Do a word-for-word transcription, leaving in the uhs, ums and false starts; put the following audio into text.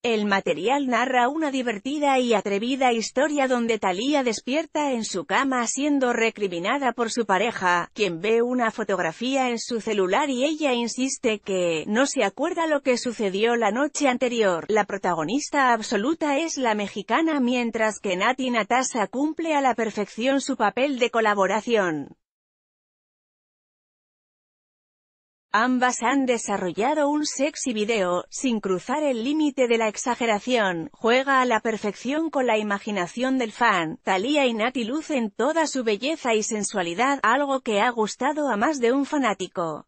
El material narra una divertida y atrevida historia donde Thalía despierta en su cama siendo recriminada por su pareja, quien ve una fotografía en su celular y ella insiste que no se acuerda lo que sucedió la noche anterior. La protagonista absoluta es la mexicana, mientras que Nati Natasha cumple a la perfección su papel de colaboración. Ambas han desarrollado un sexy video, sin cruzar el límite de la exageración, juega a la perfección con la imaginación del fan. Thalía y Nati lucen toda su belleza y sensualidad, algo que ha gustado a más de un fanático.